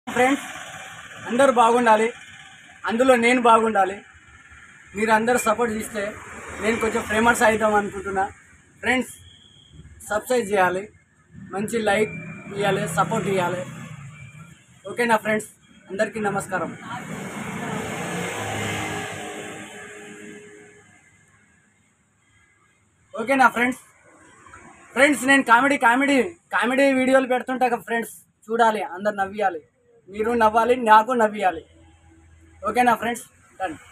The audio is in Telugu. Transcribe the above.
ఫ్రెండ్స్ అందరూ బాగుండాలి, అందులో నేను బాగుండాలి. మీరు అందరూ సపోర్ట్ చేస్తే నేను కొంచెం ఫేమస్ అవుతాం అనుకుంటున్నా. ఫ్రెండ్స్ సబ్స్క్రైబ్ చేయాలి, మంచి లైక్ ఇవ్వాలి, సపోర్ట్ ఇవ్వాలి. ఓకేనా ఫ్రెండ్స్, అందరికీ నమస్కారం. ఓకేనా ఫ్రెండ్స్. నేను కామెడీ వీడియోలు పెడుతుంటా ఫ్రెండ్స్, చూడాలి, అందరు నవ్వియాలి, మీరు నవ్వాలి, నాకు నవ్వియాలి. ఓకేనా ఫ్రెండ్స్, డన్.